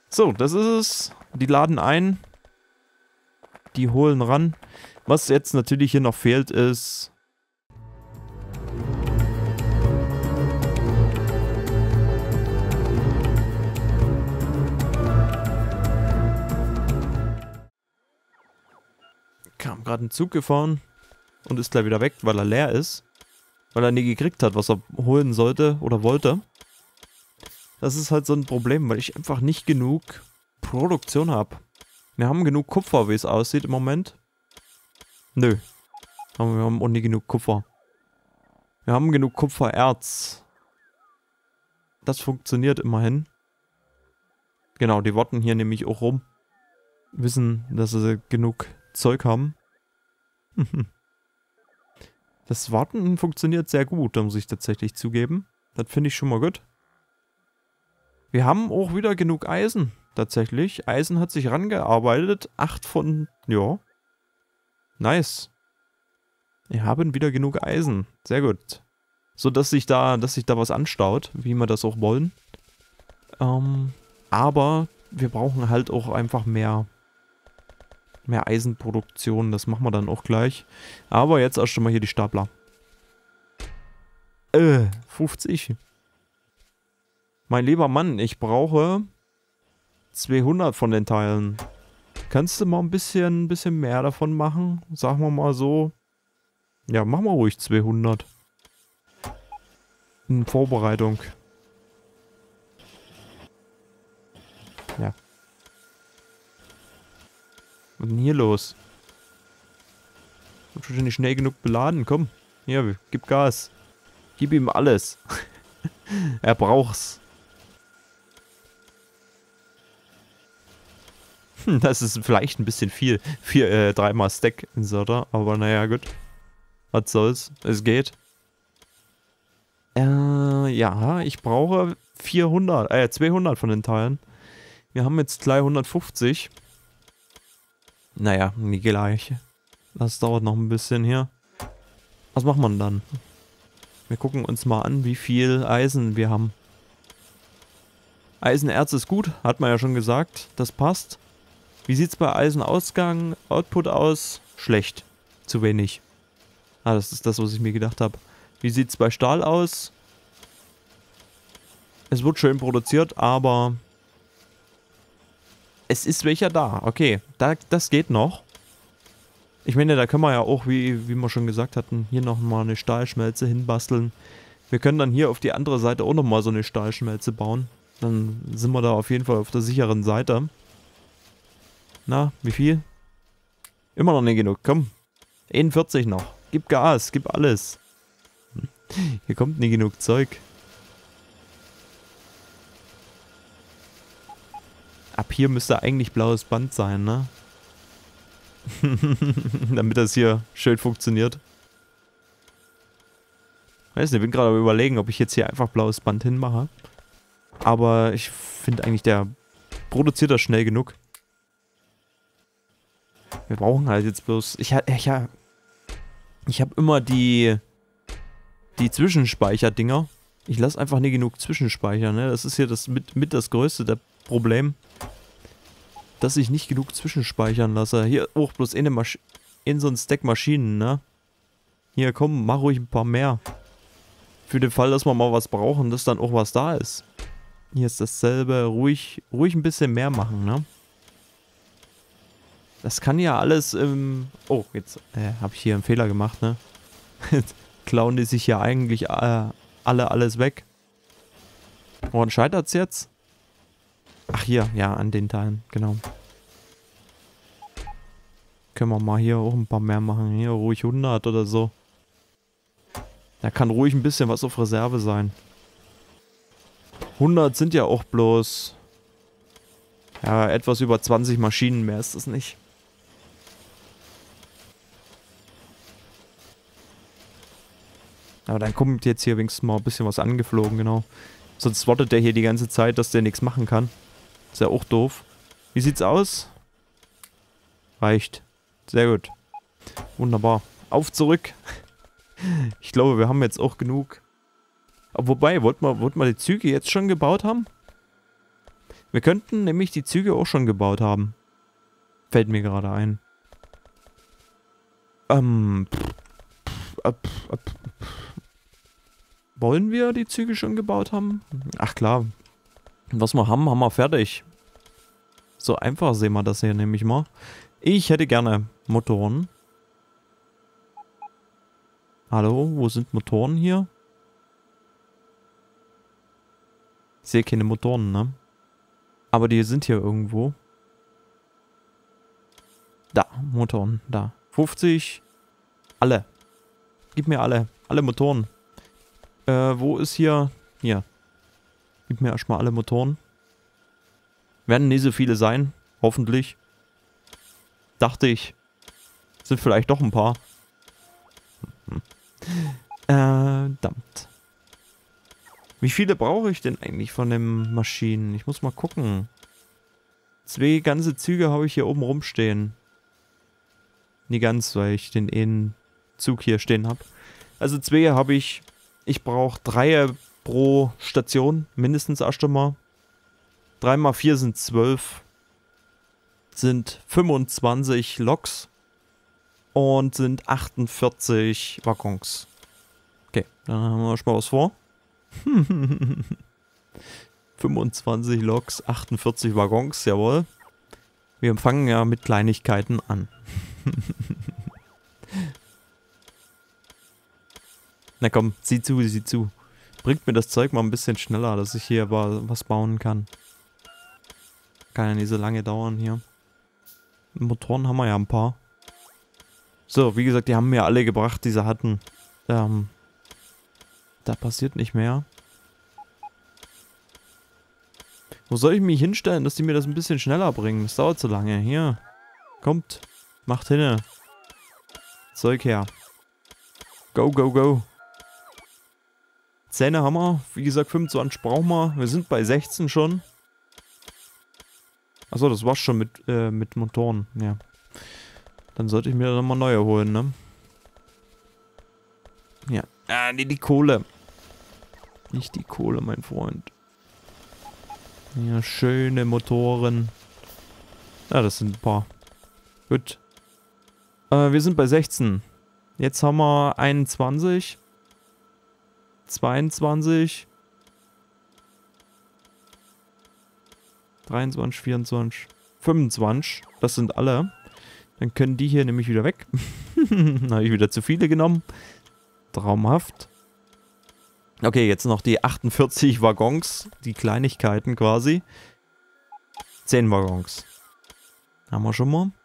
So, das ist es. Die laden ein. Die holen ran. Was jetzt natürlich hier noch fehlt, ist... Kam gerade ein Zug gefahren und ist gleich wieder weg, weil er leer ist. Weil er nie gekriegt hat, was er holen sollte oder wollte. Das ist halt so ein Problem, weil ich einfach nicht genug Produktion habe. Wir haben genug Kupfer, wie es aussieht im Moment. Nö. Aber wir haben auch nie genug Kupfer. Wir haben genug Kupfererz. Das funktioniert immerhin. Genau, die warten hier nämlich auch rum. Wissen, dass sie genug Zeug haben. Das Warten funktioniert sehr gut, da muss ich tatsächlich zugeben. Das finde ich schon mal gut. Wir haben auch wieder genug Eisen, tatsächlich. Eisen hat sich rangearbeitet. 8 von... ja. Nice. Wir haben wieder genug Eisen. Sehr gut. So, dass sich da was anstaut, wie wir das auch wollen. Aber wir brauchen halt auch einfach mehr Eisenproduktion. Das machen wir dann auch gleich. Aber jetzt erst schon mal hier die Stapler. 50. Mein lieber Mann, ich brauche 200 von den Teilen. Kannst du mal ein bisschen mehr davon machen? Sagen wir mal so. Ja, machen wir ruhig 200. In Vorbereitung. Ja. Was ist denn hier los? Wird schon nicht schnell genug beladen. Komm, hier, gib Gas. Gib ihm alles. Er braucht's. Das ist vielleicht ein bisschen viel. 3-mal Stack-Inserter, aber naja, gut. Was soll's? Es geht. Ja, ich brauche 200 von den Teilen. Wir haben jetzt gleich 150. Naja, nie gleich. Das dauert noch ein bisschen hier. Was macht man dann? Wir gucken uns mal an, wie viel Eisen wir haben. Eisenerz ist gut, hat man ja schon gesagt. Das passt. Wie sieht es bei Eisenausgang, Output aus? Schlecht. Zu wenig. Ah, das ist das, was ich mir gedacht habe. Wie sieht es bei Stahl aus? Es wird schön produziert, aber es ist welcher da. Okay, das geht noch. Ich meine, da können wir ja auch, wie wir schon gesagt hatten, hier nochmal eine Stahlschmelze hinbasteln. Wir können dann hier auf die andere Seite auch nochmal so eine Stahlschmelze bauen. Dann sind wir da auf jeden Fall auf der sicheren Seite. Na, wie viel? Immer noch nicht genug, komm. 41 noch. Gib Gas, gib alles. Hier kommt nie genug Zeug. Ab hier müsste eigentlich blaues Band sein, ne? Damit das hier schön funktioniert. Weiß nicht, ich bin gerade am Überlegen, ob ich jetzt hier einfach blaues Band hinmache. Aber ich finde eigentlich, der produziert das schnell genug. Wir brauchen halt jetzt bloß... Ich habe immer die Zwischenspeicherdinger. Ich lasse einfach nie genug zwischenspeichern, ne? Das ist hier das mit das größte Problem. Dass ich nicht genug zwischenspeichern lasse. Hier auch bloß in so ein Stack Maschinen, ne? Hier, komm, mach ruhig ein paar mehr. Für den Fall, dass wir mal was brauchen, dass dann auch was da ist. Hier ist dasselbe. Ruhig ein bisschen mehr machen, ne? Das kann ja alles im... Oh, jetzt habe ich hier einen Fehler gemacht, ne? Jetzt klauen die sich ja eigentlich alles weg. Woran scheitert's jetzt? Ach hier, ja, an den Teilen, genau. Können wir mal hier auch ein paar mehr machen. Hier ruhig 100 oder so. Da kann ruhig ein bisschen was auf Reserve sein. 100 sind ja auch bloß... Ja, etwas über 20 Maschinen, mehr ist das nicht. Aber dann kommt jetzt hier wenigstens mal ein bisschen was angeflogen, genau. Sonst wartet der hier die ganze Zeit, dass der nichts machen kann. Ist ja auch doof. Wie sieht's aus? Reicht. Sehr gut. Wunderbar. Auf zurück. Ich glaube, wir haben jetzt auch genug. Aber wobei, wollten wir die Züge jetzt schon gebaut haben? Wir könnten nämlich die Züge auch schon gebaut haben. Fällt mir gerade ein. Wollen wir die Züge schon gebaut haben? Ach klar. Was wir haben, haben wir fertig. So einfach sehen wir das hier nämlich mal. Ich hätte gerne Motoren. Hallo, wo sind Motoren hier? Ich sehe keine Motoren, ne? Aber die sind hier irgendwo. Da, Motoren, da. 50. Alle. Gib mir alle. Alle Motoren. Wo ist hier? Hier. Gib mir erstmal alle Motoren. Werden nicht so viele sein. Hoffentlich. Dachte ich. Sind vielleicht doch ein paar. Verdammt. Wie viele brauche ich denn eigentlich von den Maschinen? Ich muss mal gucken. 2 ganze Züge habe ich hier oben rumstehen. Nie ganz, weil ich den einen Zug hier stehen habe. Also 2 habe ich. Ich brauche 3 pro Station. Mindestens erst einmal. 3 mal 4 sind 12. Sind 25 Loks. Und sind 48 Waggons. Okay, dann haben wir schon mal was vor. 25 Loks, 48 Waggons, jawohl. Wir fangen ja mit Kleinigkeiten an. Na komm, sieh zu, sieh zu. Bringt mir das Zeug mal ein bisschen schneller, dass ich hier was bauen kann. Kann ja nicht so lange dauern hier. Motoren haben wir ja ein paar. So, wie gesagt, die haben mir alle gebracht, die sie hatten. Da passiert nicht mehr. Wo soll ich mich hinstellen, dass die mir das ein bisschen schneller bringen? Das dauert zu lange. Hier. Kommt. Macht hinne. Zeug her. Go, go, go. Zähne haben wir. Wie gesagt, 25 brauchen wir. Wir sind bei 16 schon. Achso, das war's schon mit Motoren. Ja. Dann sollte ich mir dann mal neue holen, ne? Ja. Ah, nee, die Kohle. Nicht die Kohle, mein Freund. Ja, schöne Motoren. Ja, das sind ein paar. Gut. Wir sind bei 16. Jetzt haben wir 21. 22. 23, 24, 25. Das sind alle. Dann können die hier nämlich wieder weg. Habe ich wieder zu viele genommen. Traumhaft. Okay, jetzt noch die 48 Waggons. Die Kleinigkeiten quasi. 10 Waggons. Haben wir schon mal.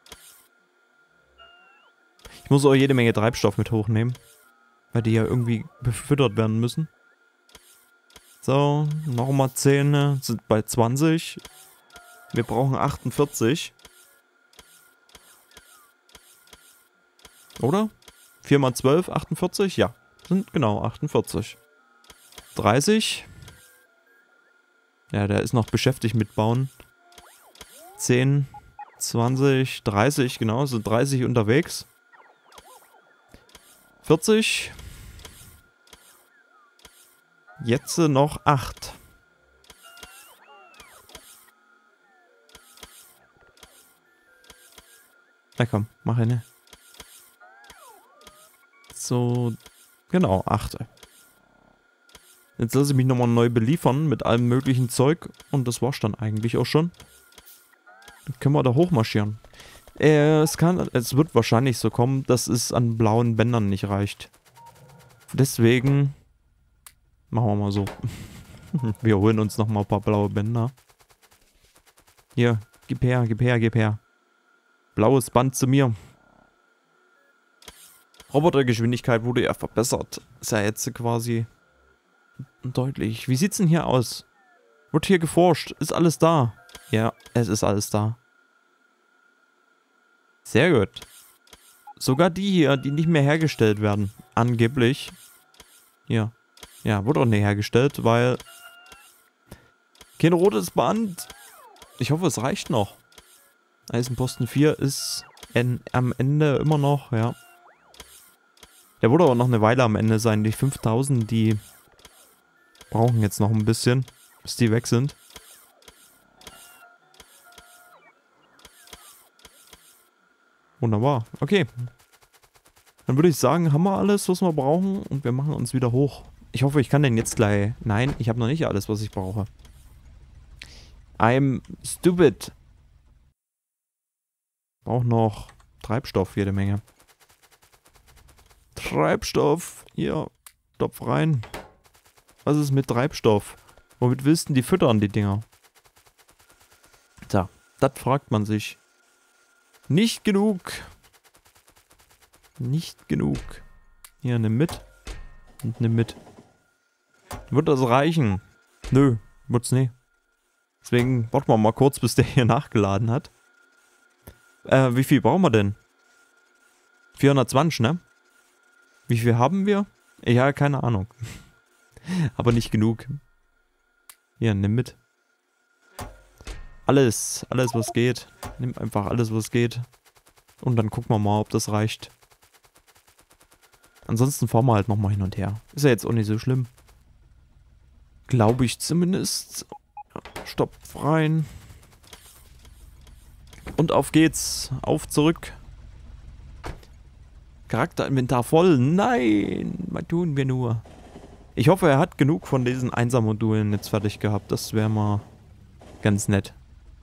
Ich muss auch jede Menge Treibstoff mit hochnehmen. Weil die ja irgendwie befüttert werden müssen. So, nochmal 10. Sind bei 20. Wir brauchen 48. Oder? 4 mal 12, 48? Ja, sind genau 48. 30. Ja, der ist noch beschäftigt mit Bauen. 10, 20, 30, genau, sind 30 unterwegs. 40. Jetzt noch 8. Na komm, mach eine. So, genau, 8. Jetzt lasse ich mich nochmal neu beliefern mit allem möglichen Zeug. Und das war's dann eigentlich auch schon. Dann können wir da hochmarschieren. Es wird wahrscheinlich so kommen, dass es an blauen Bändern nicht reicht. Deswegen machen wir mal so. Wir holen uns nochmal ein paar blaue Bänder. Hier, gib her, gib her, gib her. Blaues Band zu mir. Robotergeschwindigkeit wurde ja verbessert. Ist ja jetzt quasi deutlich. Wie sieht's denn hier aus? Wird hier geforscht? Ist alles da? Ja, es ist alles da. Sehr gut. Sogar die hier, die nicht mehr hergestellt werden. Angeblich. Hier. Ja, wurde auch nicht hergestellt, weil kein rotes Band. Ich hoffe, es reicht noch. Eisenposten 4 ist am Ende immer noch, ja. Der wurde aber noch eine Weile am Ende sein. Die 5000, die brauchen jetzt noch ein bisschen, bis die weg sind. Wunderbar. Okay. Dann würde ich sagen, haben wir alles, was wir brauchen und wir machen uns wieder hoch. Ich hoffe, ich kann den jetzt gleich... Nein, ich habe noch nicht alles, was ich brauche. I'm stupid. Brauche noch Treibstoff, jede Menge. Treibstoff. Hier, stopf rein. Was ist mit Treibstoff? Womit willst du die füttern, die Dinger? Tja, das fragt man sich. Nicht genug. Nicht genug. Hier, nimm mit. Und nimm mit. Wird das reichen? Nö, wird's nicht. Deswegen warten wir mal kurz, bis der hier nachgeladen hat. Wie viel brauchen wir denn? 420, ne? Wie viel haben wir? Ja, keine Ahnung. Aber nicht genug. Hier, nimm mit. Alles was geht. Nimm einfach alles, was geht. Und dann gucken wir mal, ob das reicht. Ansonsten fahren wir halt nochmal hin und her. Ist ja jetzt auch nicht so schlimm. Glaube ich zumindest. Stopp rein. Und auf geht's. Auf zurück. Charakterinventar voll. Nein, was tun wir nur? Ich hoffe, er hat genug von diesen 1er-Modulen jetzt fertig gehabt. Das wäre mal ganz nett.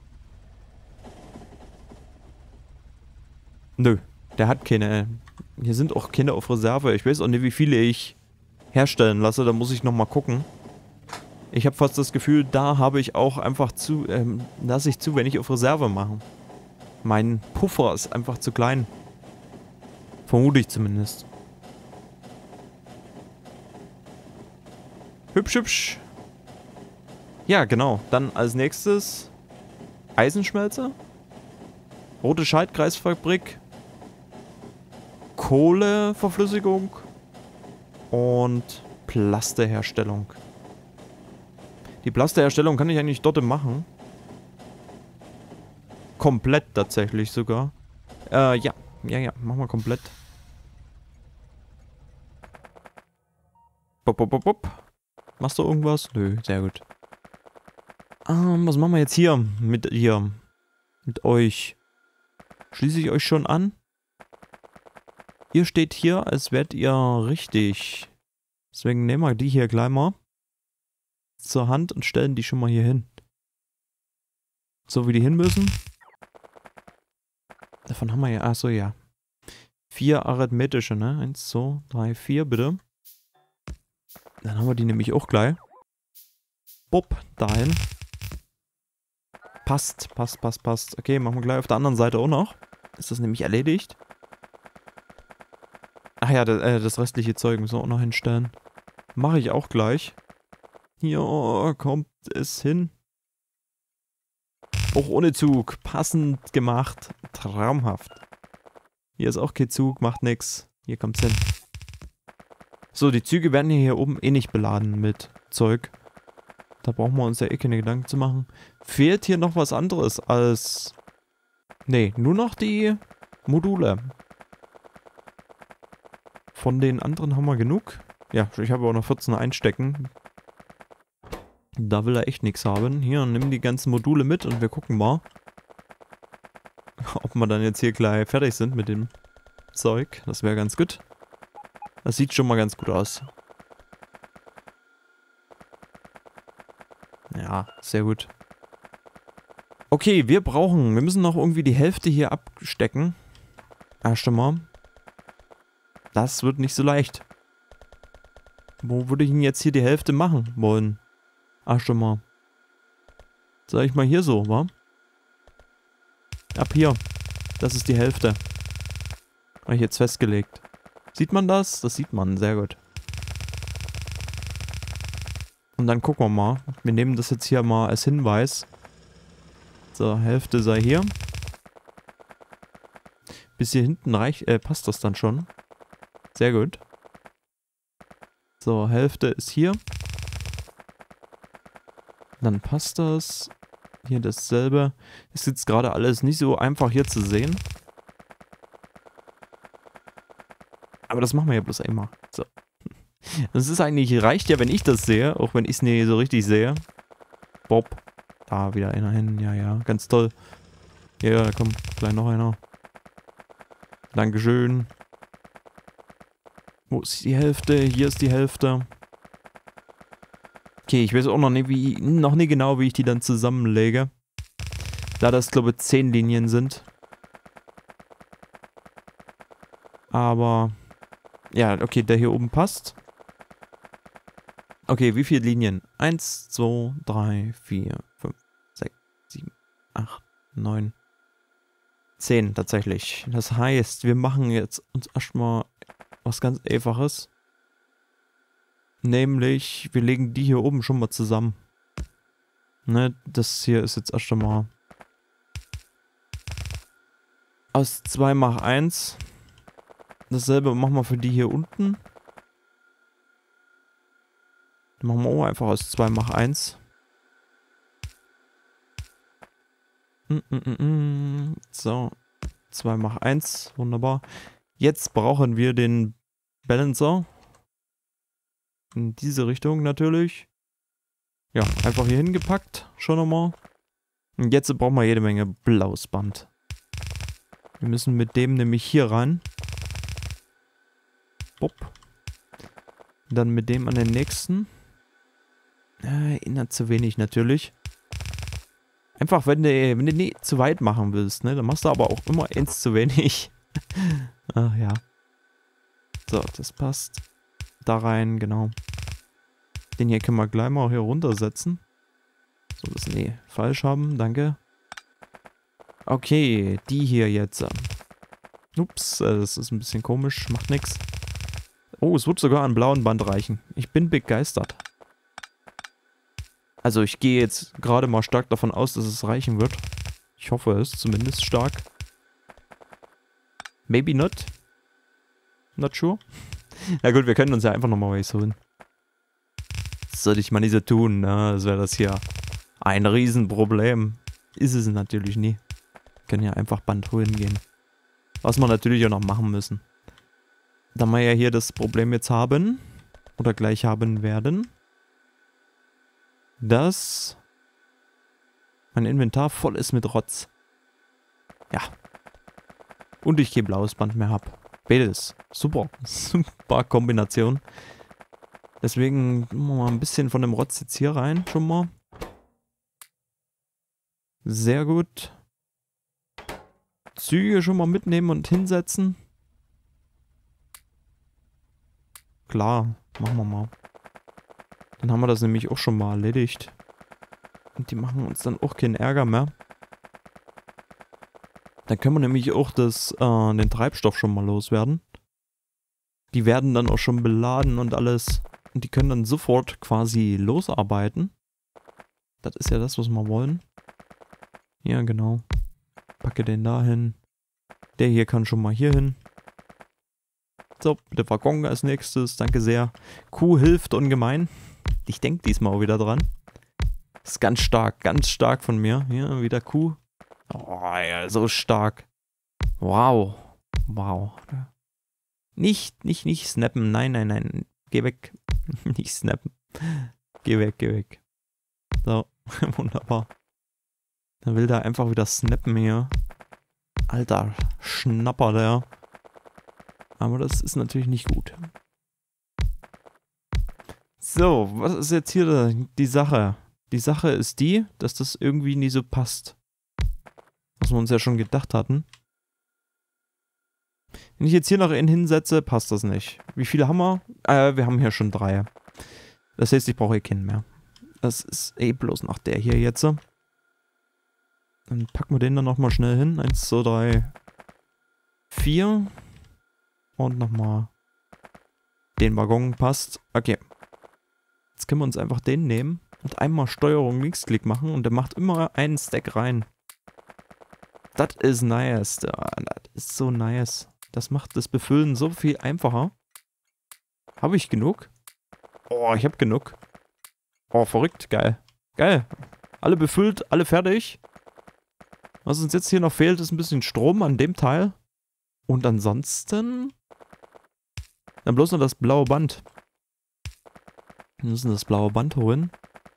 Nö, der hat keine. Hier sind auch keine auf Reserve. Ich weiß auch nicht, wie viele ich herstellen lasse. Da muss ich nochmal gucken. Ich habe fast das Gefühl, da habe ich auch einfach zu, lasse ich zu wenig auf Reserve machen. Mein Puffer ist einfach zu klein. Vermute ich zumindest. Hübsch, hübsch. Ja, genau. Dann als nächstes Eisenschmelze. Rote Schaltkreisfabrik. Kohleverflüssigung. Und Plasteherstellung. Die Plasteherstellung kann ich eigentlich dort machen. Komplett tatsächlich sogar. Ja. Ja, machen wir komplett. Bop, bop, bop, bop. Machst du irgendwas? Nö, sehr gut. Was machen wir jetzt hier? Mit euch. Schließe ich euch schon an? Ihr steht hier, als wärt ihr richtig. Deswegen nehmen wir die hier gleich mal zur Hand und stellen die schon mal hier hin. So wie die hin müssen. Davon haben wir ja... Achso, ja. 4 arithmetische, ne? 1, 2, 3, 4, bitte. Dann haben wir die nämlich auch gleich. Bob, dahin. Passt. Okay, machen wir gleich auf der anderen Seite auch noch. Ist das nämlich erledigt. Ach ja, das restliche Zeug müssen wir auch noch hinstellen. Mache ich auch gleich. Hier kommt es hin. Auch ohne Zug. Passend gemacht. Traumhaft. Hier ist auch kein Zug, macht nix. Hier kommt's hin. So, die Züge werden hier oben eh nicht beladen mit Zeug. Da brauchen wir uns ja eh keine Gedanken zu machen. Fehlt hier noch was anderes als... Nee, nur noch die Module. Von den anderen haben wir genug. Ja, ich habe auch noch 14 einstecken. Da will er echt nichts haben. Hier, nimm die ganzen Module mit und wir gucken mal, ob wir dann jetzt hier gleich fertig sind mit dem Zeug. Das wäre ganz gut. Das sieht schon mal ganz gut aus. Ja, sehr gut. Okay, wir müssen noch irgendwie die Hälfte hier abstecken. Erst einmal. Das wird nicht so leicht. Wo würde ich denn jetzt hier die Hälfte machen wollen? Ach, schon mal. Sag ich mal hier so, wa? Ab hier. Das ist die Hälfte. Habe ich jetzt festgelegt. Sieht man das? Das sieht man, sehr gut. Und dann gucken wir mal. Wir nehmen das jetzt hier mal als Hinweis. So, Hälfte sei hier. Bis hier hinten passt das dann schon. Sehr gut. So, Hälfte ist hier. Dann passt das. Hier dasselbe. Ist jetzt gerade alles nicht so einfach hier zu sehen. Aber das machen wir ja bloß einmal. So. Das ist eigentlich, reicht ja, wenn ich das sehe, auch wenn ich es nicht so richtig sehe. Bob. Da wieder einer hin. Ja, ganz toll. Ja, da kommt gleich noch einer. Dankeschön. Wo ist die Hälfte? Hier ist die Hälfte. Okay, ich weiß auch noch nicht genau, wie ich die dann zusammenlege. Da das, glaube ich, 10 Linien sind. Aber, ja, okay, der hier oben passt. Okay, wie viele Linien? 1, 2, 3, 4, 5, 6, 7, 8, 9, 10 tatsächlich. Das heißt, wir machen jetzt uns erstmal was ganz Einfaches. Nämlich, wir legen die hier oben schon mal zusammen. Ne, das hier ist jetzt erst einmal aus 2 mach 1. Dasselbe machen wir für die hier unten. Dann machen wir auch einfach aus 2 mach 1. So, 2 mach 1, wunderbar. Jetzt brauchen wir den Balancer. In diese Richtung natürlich. Ja, einfach hier hingepackt, schon nochmal. Und jetzt brauchen wir jede Menge blaues Band. Wir müssen mit dem nämlich hier rein. Bob. Dann mit dem an den nächsten. Erinnert zu wenig natürlich. Einfach, wenn du nicht zu weit machen willst, ne? Dann machst du aber auch immer eins zu wenig. Ach ja. So, das passt. Da rein, genau. Den hier können wir gleich mal hier runtersetzen. So, das falsch haben, danke. Okay, die hier jetzt. Ups, das ist ein bisschen komisch, macht nix. Oh, es wird sogar an blauen Band reichen. Ich bin begeistert. Also ich gehe jetzt gerade mal stark davon aus, dass es reichen wird. Ich hoffe es, zumindest stark. Maybe not. Not sure. Na gut, wir können uns ja einfach nochmal was holen. Das sollte ich mal nicht so tun, ne? Das wäre das hier ein Riesenproblem. Ist es natürlich nie. Wir können ja einfach Band holen gehen. Was wir natürlich auch noch machen müssen. Da wir ja hier das Problem jetzt haben, oder gleich haben werden, dass mein Inventar voll ist mit Rotz. Ja. Und ich kein blaues Band mehr habe. Beides. Super. Super Kombination. Deswegen machen wir mal ein bisschen von dem Rotz jetzt hier rein, schon mal. Sehr gut. Züge schon mal mitnehmen und hinsetzen. Klar, machen wir mal. Dann haben wir das nämlich auch schon mal erledigt. Und die machen uns dann auch keinen Ärger mehr. Dann können wir nämlich auch den Treibstoff schon mal loswerden. Die werden dann auch schon beladen und alles. Und die können dann sofort quasi losarbeiten. Das ist ja das, was wir wollen. Ja, genau. Packe den da hin. Der hier kann schon mal hier hin. So, der Waggon als nächstes. Danke sehr. Kuh hilft ungemein. Ich denke diesmal auch wieder dran. Ist ganz stark von mir. Hier, wieder Kuh. Oh, ja, so stark. Wow. Wow. Nicht snappen. Nein. Geh weg. Nicht snappen. Geh weg. So, wunderbar. Dann will der einfach wieder snappen hier. Alter, Schnapper der. Aber das ist natürlich nicht gut. So, was ist jetzt hier die Sache? Die Sache ist die, dass das irgendwie nie so passt. Was wir uns ja schon gedacht hatten. Wenn ich jetzt hier noch einen hinsetze, passt das nicht. Wie viele haben wir? Wir haben hier schon 3. Das heißt, ich brauche hier keinen mehr. Das ist bloß nach der hier jetzt. Dann packen wir den dann nochmal schnell hin. 1, 2, 3, 4. Und nochmal den Waggon passt. Okay. Jetzt können wir uns einfach den nehmen und einmal Steuerung Linksklick machen und der macht immer einen Stack rein. Das ist nice. Das ist so nice. Das macht das Befüllen so viel einfacher. Habe ich genug? Oh, ich habe genug. Oh, verrückt. Geil. Geil. Alle befüllt, alle fertig. Was uns jetzt hier noch fehlt, ist ein bisschen Strom an dem Teil. Und ansonsten dann bloß noch das blaue Band. Wir müssen das blaue Band holen.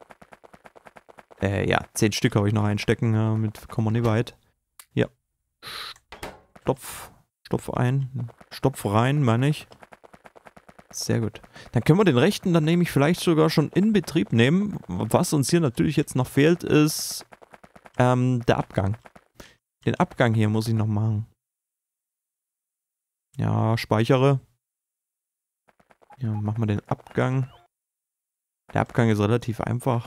Ja, 10 Stück habe ich noch einstecken. Damit kommen wir nicht weit. Ja. Stopf ein. Stopf rein, meine ich. Sehr gut. Dann können wir den rechten dann nämlich vielleicht sogar schon in Betrieb nehmen. Was uns hier natürlich jetzt noch fehlt, ist der Abgang. Den Abgang hier muss ich noch machen. Ja, speichere. Ja, machen wir den Abgang. Der Abgang ist relativ einfach.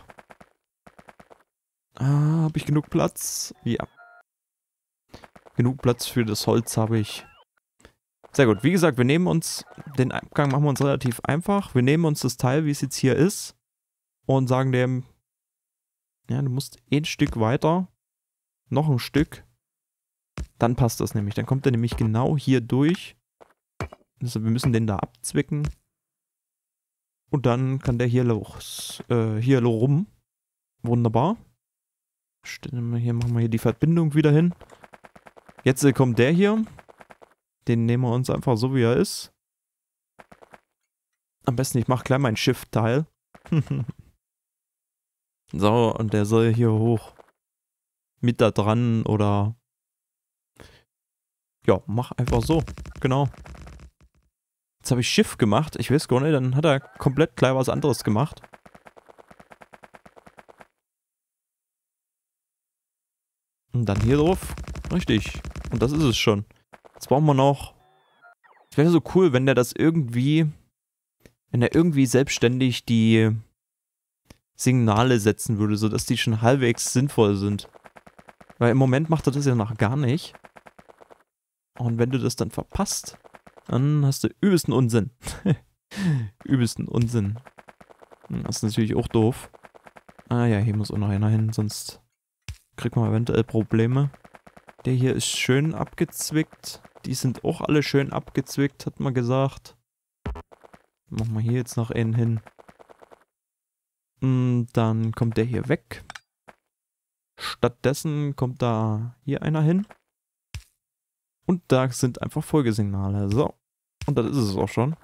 Ah, habe ich genug Platz? Ja. Genug Platz für das Holz habe ich. Sehr gut. Wie gesagt, wir nehmen uns, den Abgang machen wir uns relativ einfach. Wir nehmen uns das Teil, wie es jetzt hier ist, und sagen dem, ja, du musst ein Stück weiter, noch ein Stück. Dann passt das nämlich. Dann kommt er nämlich genau hier durch. Also wir müssen den da abzwicken. Und dann kann der hier los, hier rum. Wunderbar. Hier machen wir hier die Verbindung wieder hin. Jetzt kommt der hier. Den nehmen wir uns einfach so, wie er ist. Am besten, ich mache gleich mein Shift-Teil. So, und der soll hier hoch. Mit da dran oder... Ja, mach einfach so. Genau. Jetzt habe ich Shift gemacht. Ich weiß gar nicht, dann hat er komplett gleich was anderes gemacht. Und dann hier drauf. Richtig. Und das ist es schon. Jetzt brauchen wir noch... Es wäre so cool, wenn der das irgendwie... Wenn er irgendwie selbstständig die Signale setzen würde, sodass die schon halbwegs sinnvoll sind. Weil im Moment macht er das ja noch gar nicht. Und wenn du das dann verpasst, dann hast du übelsten Unsinn. Übelsten Unsinn. Das ist natürlich auch doof. Ah ja, hier muss auch noch einer hin, sonst kriegt man eventuell Probleme. Der hier ist schön abgezwickt. Die sind auch alle schön abgezwickt, hat man gesagt. Machen wir hier jetzt noch einen hin. Dann kommt der hier weg. Stattdessen kommt da hier einer hin. Und da sind einfach Folgesignale. So. Und das ist es auch schon.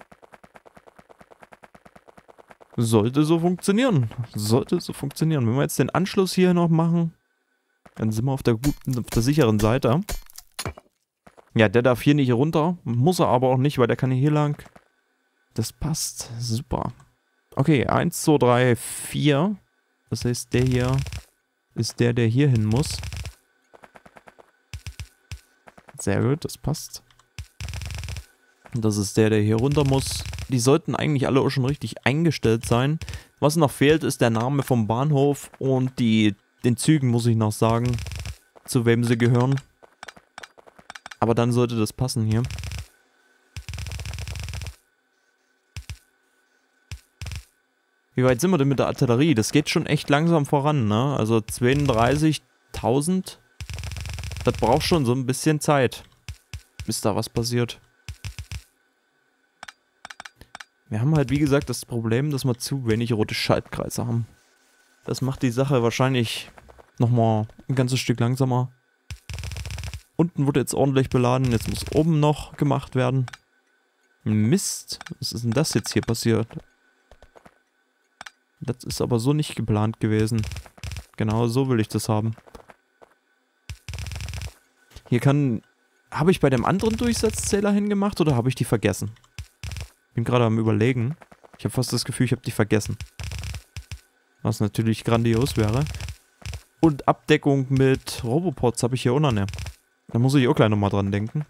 Sollte so funktionieren. Sollte so funktionieren. Wenn wir jetzt den Anschluss hier noch machen, dann sind wir auf der guten, auf der sicheren Seite. Ja, der darf hier nicht runter. Muss er aber auch nicht, weil der kann hier lang. Das passt. Super. Okay, 1, 2, 3, 4. Das heißt, der hier ist der hier hin muss. Sehr gut, das passt. Und das ist der hier runter muss. Die sollten eigentlich alle auch schon richtig eingestellt sein. Was noch fehlt, ist der Name vom Bahnhof und den Zügen muss ich noch sagen, zu wem sie gehören. Aber dann sollte das passen hier. Wie weit sind wir denn mit der Artillerie? Das geht schon echt langsam voran, ne? Also 32.000. Das braucht schon so ein bisschen Zeit, bis da was passiert. Wir haben halt, wie gesagt, das Problem, dass wir zu wenig rote Schaltkreise haben. Das macht die Sache wahrscheinlich nochmal ein ganzes Stück langsamer. Unten wurde jetzt ordentlich beladen, jetzt muss oben noch gemacht werden. Mist, was ist denn das jetzt hier passiert? Das ist aber so nicht geplant gewesen. Genau so will ich das haben. Hier habe ich bei dem anderen Durchsatzzähler hingemacht oder habe ich die vergessen? Bin gerade am Überlegen. Ich habe fast das Gefühl, ich habe die vergessen. Was natürlich grandios wäre. Und Abdeckung mit Robopods habe ich hier auch noch nicht. Da muss ich auch gleich nochmal dran denken.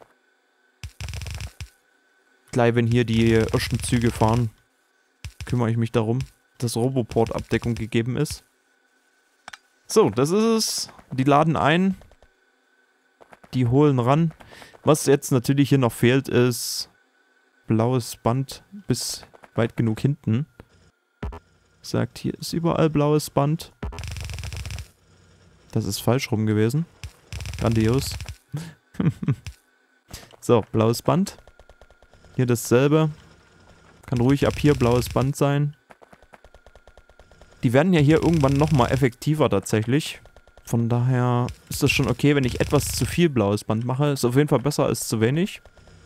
Gleich, wenn hier die ersten Züge fahren, kümmere ich mich darum, dass Roboport-Abdeckung gegeben ist. So, das ist es. Die laden ein. Die holen ran. Was jetzt natürlich hier noch fehlt, ist blaues Band bis weit genug hinten. Sagt, hier ist überall blaues Band. Das ist falsch rum gewesen. Grandios. So, blaues Band. Hier dasselbe. Kann ruhig ab hier blaues Band sein. Die werden ja hier irgendwann nochmal effektiver tatsächlich. Von daher ist das schon okay, wenn ich etwas zu viel blaues Band mache. Ist auf jeden Fall besser als zu wenig.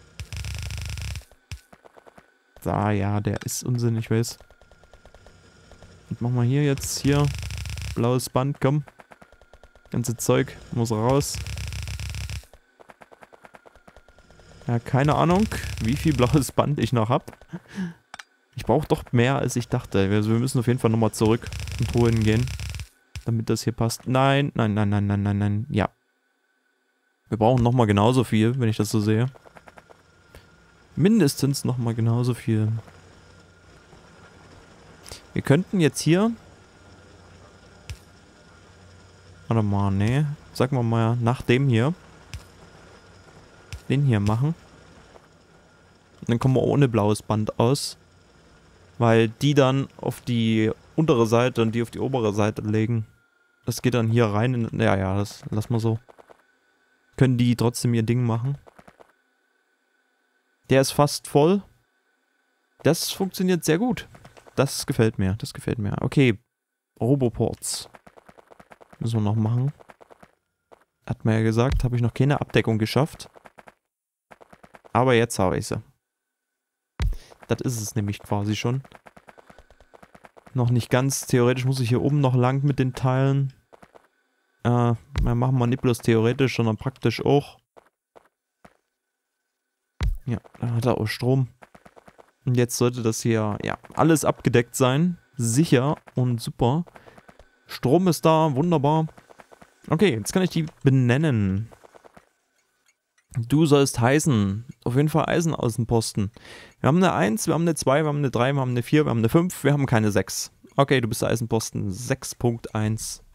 Da, ja, der ist Unsinn, ich weiß. Und machen wir hier jetzt, hier, blaues Band, komm. Ganze Zeug muss raus. Ja, keine Ahnung, wie viel blaues Band ich noch habe. Ich brauche doch mehr, als ich dachte. Also wir müssen auf jeden Fall nochmal zurück und holen gehen. Damit das hier passt. Nein, nein, nein, nein, nein, nein, nein. Ja. Wir brauchen nochmal genauso viel, wenn ich das so sehe. Mindestens nochmal genauso viel. Wir könnten jetzt hier... Warte mal, nee. Sagen wir mal nach dem hier. Den hier machen. Und dann kommen wir ohne blaues Band aus. Weil die dann auf die untere Seite und die auf die obere Seite legen. Das geht dann hier rein in... Ja, das lass mal so. Können die trotzdem ihr Ding machen. Der ist fast voll. Das funktioniert sehr gut. Das gefällt mir, das gefällt mir. Okay, Roboports. Müssen wir noch machen. Hat man ja gesagt, habe ich noch keine Abdeckung geschafft. Aber jetzt habe ich sie. Das ist es nämlich quasi schon. Noch nicht ganz. Theoretisch muss ich hier oben noch lang mit den Teilen. Machen wir nicht bloß theoretisch, sondern praktisch auch. Ja, da hat er auch Strom. Und jetzt sollte das hier, ja, alles abgedeckt sein. Sicher und super. Strom ist da, wunderbar. Okay, jetzt kann ich die benennen. Du sollst heißen. Auf jeden Fall Eisenaußenposten. Wir haben eine 1, wir haben eine 2, wir haben eine 3, wir haben eine 4, wir haben eine 5, wir haben keine 6. Okay, du bist der Eisenposten 6.1.